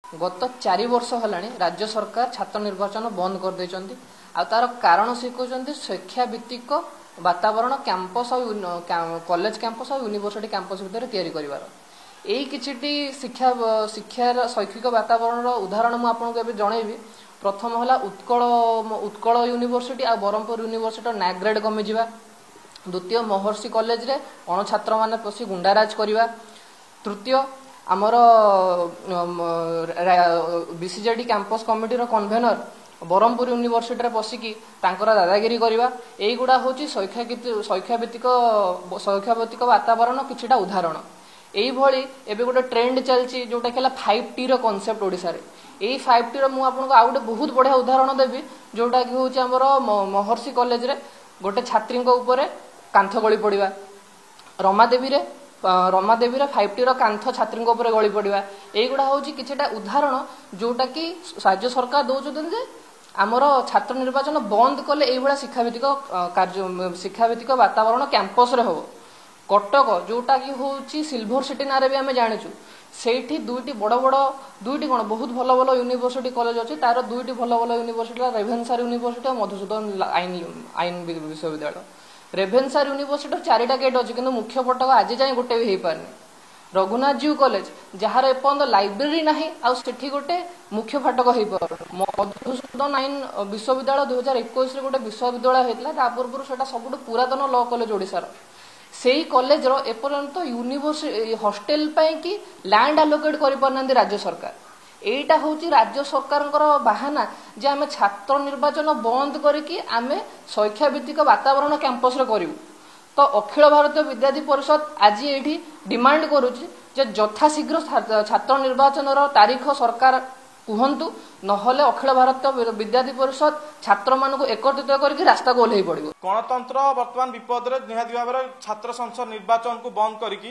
गत 4 वर्ष होलानी राज्य सरकार छात्र निर्वाचन बंद कर देचंती आ तार कारण से कहउचंती शिक्षा भित्तिक वातावरण कैंपस और कॉलेज कैंपस और यूनिवर्सिटी कैंपस भितर तैयारी करिवार एई किछिटी शिक्षा शिक्षार शैक्षिक वातावरण उदाहरण मु आपनको एबे जणैबी। प्रथम होला उत्कल यूनिवर्सिटी आ बरहमपुर यूनिवर्सिटी नाग्रेड कमी जिवा। द्वितीय महर्षि कॉलेज रे अण छात्र माने पसी गुंडाराज करिवा। तृतीय आमर बीसीजेडी कैंपस कमिटी रो कन्वेनर बरहमपुर यूनिवर्सिटी रे पसिकी तांकर दादागिरी करिवा। एई गुडा होची शिक्षा भित्तिक वातावरण किछिटा उदाहरण। एई भली एबे गोटे ट्रेंड चलची जोटा केला 5T रो कांसेप्ट ओडिसा रे। एई 5T रो मु आपनको आ गोटे बहुत बढ़िया उदाहरण देबी जोटा कि होची हमर महर्षि कॉलेज रे गोटे छात्री को ऊपर कांथ गली पड़िबा। रमादेवी रे 5T रो कांथ छात्री को ऊपर गली पड़िबा। एई गुडा होची किछटा उदाहरण जोटा कि राज्य सरकार दउछन जे आमर छात्र निर्वाचन बंद कले एई बडा शिक्षाभित्तिक वातावरण कैंपस रे हो। कटक जोटा कि होची सिल्वर सिटी नारे भी आम जाचु से दुईटी बड़ बड़ दुईटी कौन बहुत भल भल यूनिवर्सिटी कॉलेज अच्छी तार दुईटी भल भल यूनिवर्सिटी रेभेन्सा यूनिवर्सिटी और मधुसूदन आईन विश्वविद्यालय। रेभेन्सा यूनिवर्सिटी 4टा गेट अच्छी कि मुख्य फटक आज जाए गोटे भी हो पारनी। रघुनाथ जीव कॉलेज जार एपर्यंत लाइब्रेरी ना आठी गोटे मुख्य फाटक हो पार। मधुसूदन आईन विश्वविद्यालय 2021 गोटे विश्वविद्यालय होता पूर्व से सब पुरातन लॉ कॉलेज ओडिशार से कॉलेज रो एपर्यंत यूनिवर्सिटी हॉस्टेल कि लैंड आलोकेट कर पारना राज्य सरकार। एटा होची राज्य सरकार बाहाना जे आमे छात्र निर्वाचन बंद करके आमे शिक्षा भित्तिक वातावरण कैंपस रे करिवु। तो अखिल भारतीय विद्यार्थी परिषद आज एठी डिमांड करूची जे यथाशीघ्र छात्र निर्वाचन तारीख सरकार कहतु नहले अखिल भारतीय विद्यार्थी परिषद छात्र मानक एकत्रित करके रास्ता को ओह्लई पड़ो। गणतंत्र वर्तमान विपद रे निहाती भाव में छात्र संसद निर्वाचन को बंद करिकी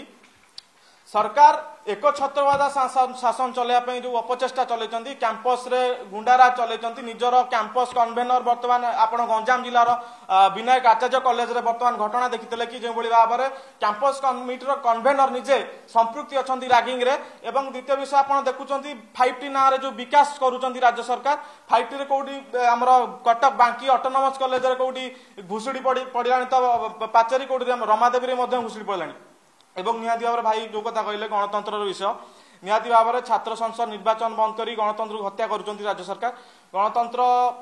सरकार एक छत्रवाद शासन चलैया जो अपचेष्टा चलैचंती कैंपस रे गुंडाराज चलैचंती। निजर कैंपस कन्वेनर वर्तमान आपण गंजाम जिलार विनायक आचार्य कॉलेज रे वर्तमान घटना देखिते कि जो भली भाव में कैंपस कमिटीर कन्वेनर निजे संपृक्ति अछंती रैगिंग रे। एवं द्वितीय विषय आपण देखुचंती 5T ना रे जो विकास करूचंती राज्य सरकार 5T रे कोडी हमर कटक बांकी ऑटोनोमस कॉलेज रे कोडी घुसुडी पड़िलानी तो पाचेरी कोडी रमादेवी रे मध्ये घुसुडी पड़िलानी। एवं निहाती भाव भाई जो कथा कहले गणतंत्र विषय निहाती भाव में छात्र संसद निर्वाचन बंद करी गणतंत्र को हत्या करुचंती राज्य सरकार। गणतंत्र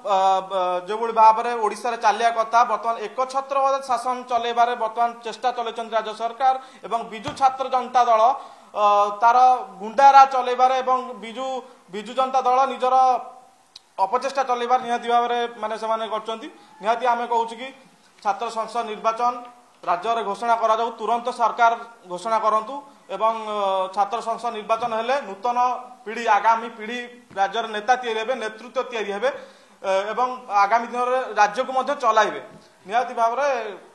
जो भाव में ओडिशा रे चलिया कथा बर्तमान एक छत्रवाद शासन चलैबारे बर्तमान चेष्टा चलैचंती राज्य सरकार एवं बिजु छात्र जनता दल तार गुंडारा चलैबारे एवं बिजु जनता दल निजर अपचेष्टा चलैबार निहाती भाव में माने से माने करचंती। निहाती आमे कहूची कि छात्र संसद निर्वाचन राज्य रे घोषणा करा जाऊ तुरंत सरकार घोषणा करंतु एवं छात्र संसद निर्वाचन हेले नूतन पीढ़ी आगामी पीढ़ी राज्य रे नेता तैयारी हेबे नेतृत्व तैयारी हेबे एवं आगामी दिन रे राज्य को मध्य चलाइबे। निहाती भाव में